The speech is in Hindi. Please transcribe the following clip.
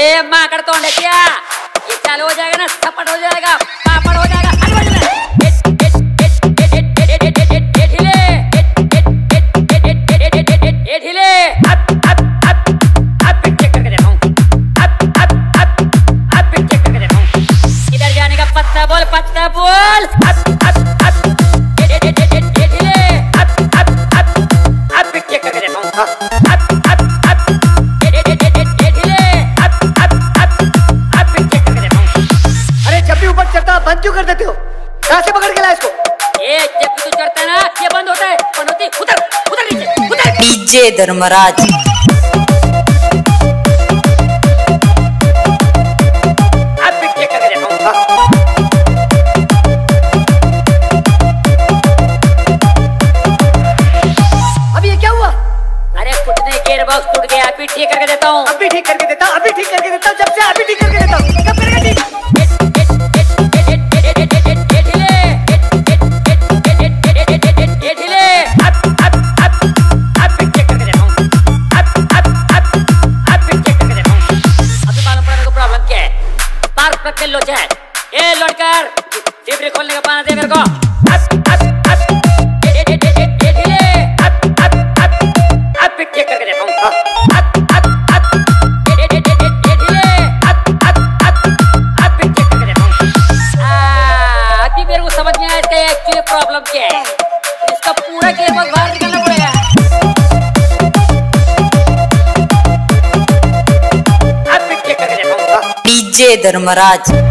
ए माँ कर तो क्या ये चालू हो जाएगा ना, थप्पड़ हो जाएगा, पापड़ हो जाएगा। इधर जाने का पत्ता बोल, पत्ता बोल। बंद क्यों कर देते हो? कहाँ से पकड़ के लाया इसको? ये जब तू चढ़ता है ना, ये बंद होता है, बंद होती है। उधर उधर नीचे उधर। डीजे धर्मराज अब भी चेक करके देखो। अब ये क्या हुआ? अरे कुछ नहीं, गियर बॉक्स टूट गया, अभी ठीक करके देता हूँ। अभी ठीक करके देता हूँ, अभी ठीक करके देता हूँ, जब से अभी ठीक करके देता हूँ। कब करेगा ठीक? लोचा है, ए लड़कर डिब्री खोलने का पाना दे मेरे को। अब भी चेक करके देखो। अभी मेरे को समझ नहीं आया इसका एक्चुअली प्रॉब्लम क्या है। इसका पूरा गियर बॉक्स बाहर निकालना पड़ेगा। डीजे धर्मराज